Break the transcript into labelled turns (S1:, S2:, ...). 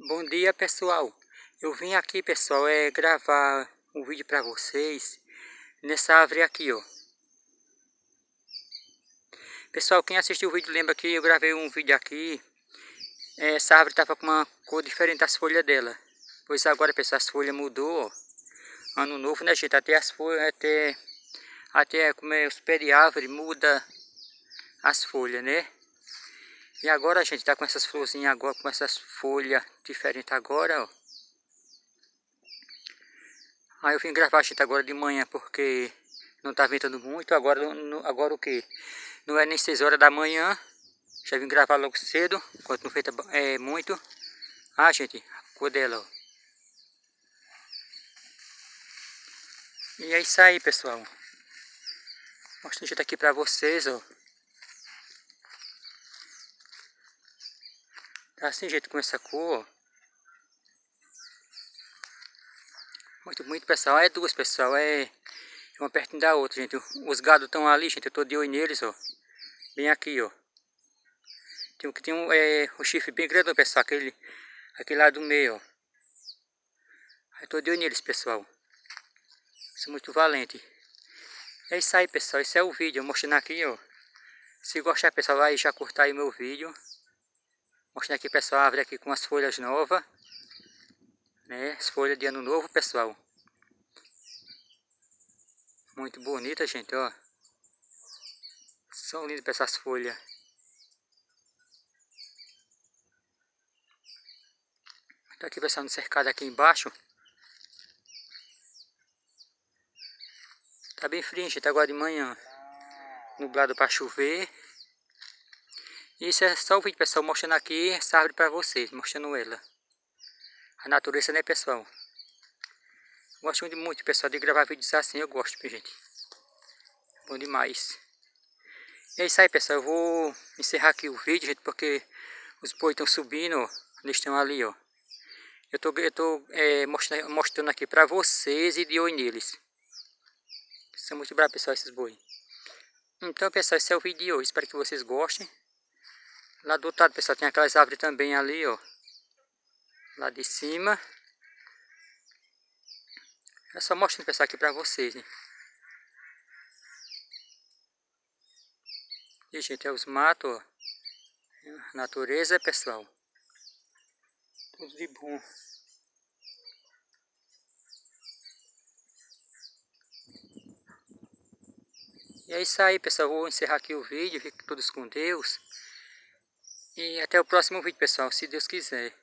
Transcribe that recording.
S1: Bom dia, pessoal. Eu vim aqui, pessoal, gravar um vídeo para vocês nessa árvore aqui, ó. Pessoal, quem assistiu o vídeo lembra que eu gravei um vídeo aqui. Essa árvore estava com uma cor diferente das folhas dela. Pois agora, pessoal, as folhas mudou, ó. Ano novo, né, gente? Até as folhas, até como é, os pés de árvore muda as folhas, né? E agora a gente tá com essas florzinhas agora, com essas folhas diferentes agora, ó. Aí eu vim gravar, gente, agora de manhã porque não tá ventando muito. Agora o que? Não é nem 6 horas da manhã. Já vim gravar logo cedo, enquanto não venta muito. Ah, gente, a cor dela, ó. E é isso aí, pessoal. Mostrando, gente, aqui pra vocês, ó. Tá assim, gente, com essa cor, ó. Muito bonito, pessoal. É duas, pessoal. É uma pertinho da outra, gente. Os gados estão ali, gente. Eu tô de olho neles, ó. Bem aqui, ó. Tem um chifre bem grande, pessoal. Aquele lá do meio, ó. Eu tô de olho neles, pessoal. Sou muito valente. É isso aí, pessoal. Esse é o vídeo. Eu mostrando aqui, ó. Se gostar, pessoal, vai já curtar aí meu vídeo. Mostrando aqui, pessoal, a árvore aqui com as folhas novas. Né? As folhas de ano novo, pessoal. Muito bonita, gente, ó. São lindas, pessoal, as folhas. Tô aqui, pessoal, no cercado aqui embaixo. Tá bem frio, gente, agora de manhã. Nublado para chover. E isso é só o vídeo, pessoal, mostrando aqui essa árvore para vocês, mostrando ela. A natureza, né, pessoal? Gosto muito, pessoal, de gravar vídeos assim, eu gosto, gente. Bom demais. E é isso aí, pessoal, eu vou encerrar aqui o vídeo, gente, porque os bois estão subindo, ó. Eles estão ali, ó. Eu tô mostrando aqui para vocês e de olho neles. São muito bravos, pessoal, esses boi. Então, pessoal, esse é o vídeo de hoje. Espero que vocês gostem. Lá do outro lado, pessoal, tem aquelas árvores também ali, ó. Lá de cima. Eu só mostrando, pessoal, aqui pra vocês, né? E, gente, é os matos, ó. Natureza, pessoal. Tudo de bom. E é isso aí, pessoal. Vou encerrar aqui o vídeo. Fiquem todos com Deus. E até o próximo vídeo, pessoal, se Deus quiser.